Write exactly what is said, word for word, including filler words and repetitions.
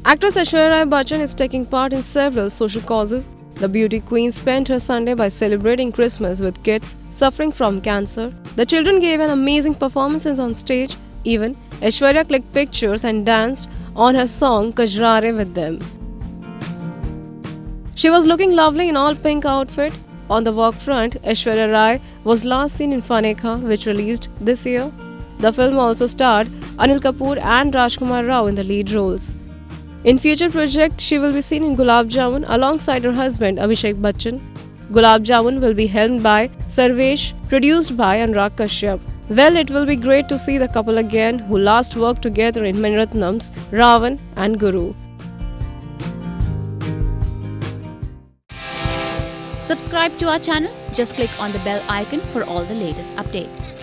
Actress Aishwarya Rai Bachchan is taking part in several social causes. The beauty queen spent her Sunday by celebrating Christmas with kids suffering from cancer. The children gave an amazing performances on stage. Even Aishwarya clicked pictures and danced on her song Kajra with them. She was looking lovely in all pink outfit. On the work front, Aishwarya Rai was last seen in Fanney Khan, which released this year. The film also starred Anil Kapoor and Rajkummar in the lead roles. In future projects, she will be seen in Gulab Jamun alongside her husband Abhishek Bachchan. Gulab Jamun will be helmed by Sarvesh, produced by Anurag Kashyap. Well, it will be great to see the couple again who last worked together in Maniratnam's Ravan and Guru. Subscribe to our channel. Just click on the bell icon for all the latest updates.